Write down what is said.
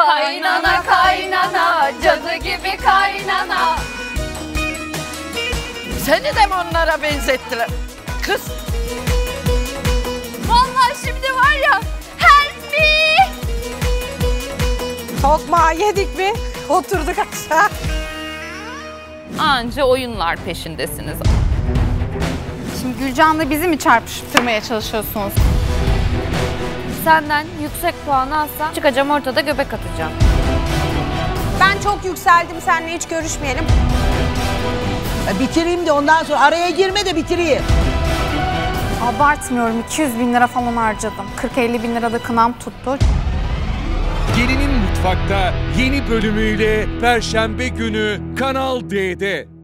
Kaynana kaynana, cadı gibi kaynana. Seni de mi onlara benzettiler? Kız. Vallahi şimdi var ya, help me. Tokmağı yedik mi? Oturduk aşağı. Anca oyunlar peşindesiniz. Şimdi Gülcan'la bizi mi çarpıştırmaya çalışıyorsunuz? Senden yüksek puan alsam çıkacağım ortada göbek atacağım. Ben çok yükseldim, seninle hiç görüşmeyelim. Bitireyim de ondan sonra araya girme de bitireyim. Abartmıyorum, 200.000 lira falan harcadım. 40-50 bin lira da kınam tuttu. Gelinin Mutfak'ta yeni bölümüyle Perşembe günü Kanal D'de.